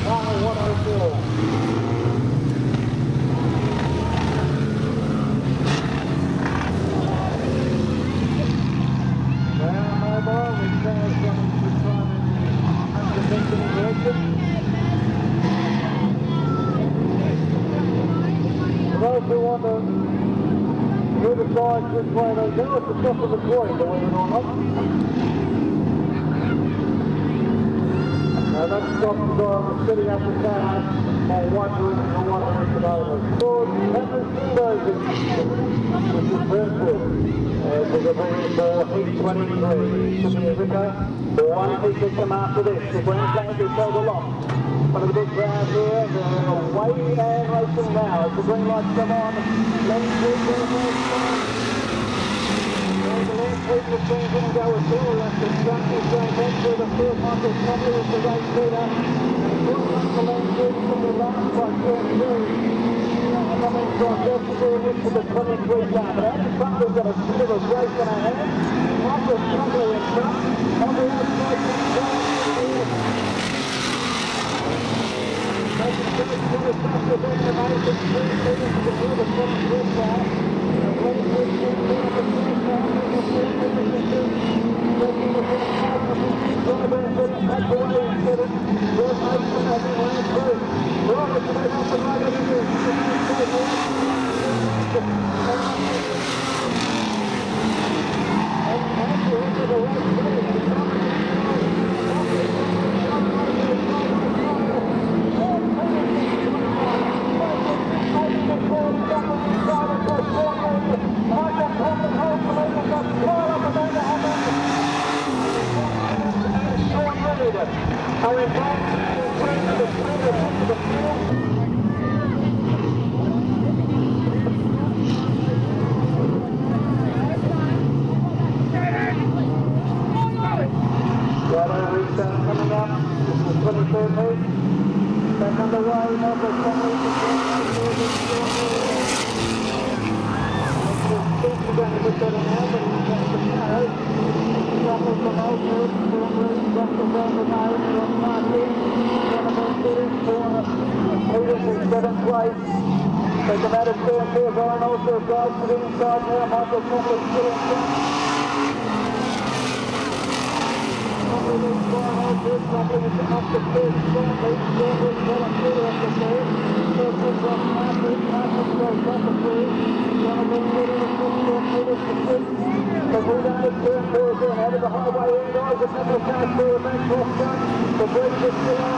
mile 104. For those who want to hear the sides which way they go, it's the top of the coin, believe it or not. Now that stops sitting up the car for wondering and wondering about it. Lord Henry Version, which is Brentwood. We're going for 823. Should be Rico. One piece to come after this. The green flag is held aloft. One of the big crowd here. They're way down racing now. As the green lights come on. Let's see the first time. The last week the train's going to go with two. That's the front is going back through the first one. It's probably with the race leader. And the first one the lane through from the last one going through. Coming from just to the 23 car. But out in front we've got a bit of a race in our hands. Michael Strongly in front. On the outside from here. Making sure it's going to stop the back of Madison Street. Leading to the rear of the 23 car. And 23 car down the first car. Taking the first car from the driver and getting back away instead of first Mason as he went through. Right, it's made up the right over here. Coming up, this is 23rd heat. Back underway, number 7. We're going to look at it now, but we're going to know. Trouble from Oakwood, Russell down the nose from Martin. Peters in 7th place. So the matter stands here, going also drives to the inside now. Michael Cooper still in front. Probably up the first strongly, Stormley's well up through off the third. First one's off Martin, Martin goes off the third. Jonathan Peters to 5th, Peters to 6th. So we're going to turn towards the head of the highway here, guys. A couple of cars through back off front. The breeze is still on.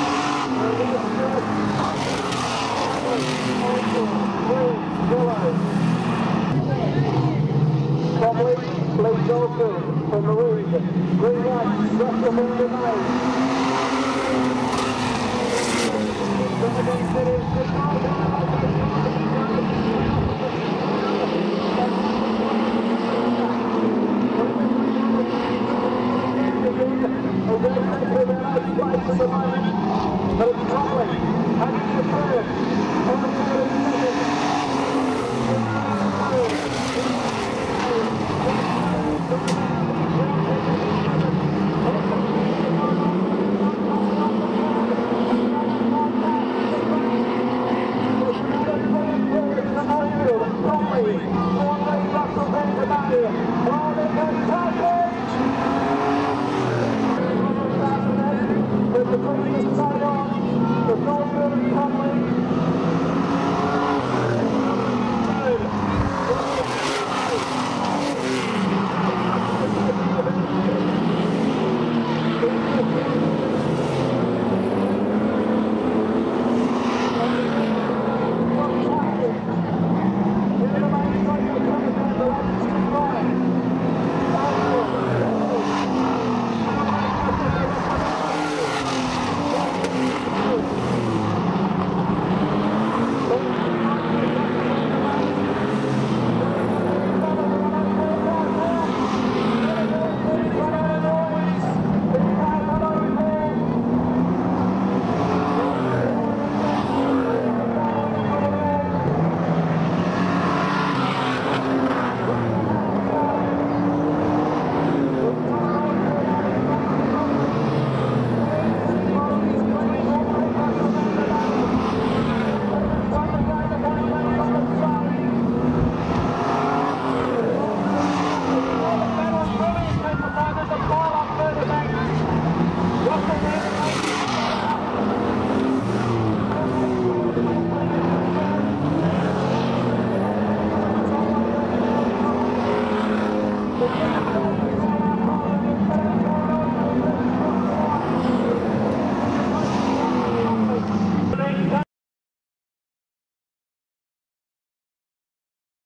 Probably leads also from the lead. Green light, Russell in the nose. Jonathan Peters to 5th.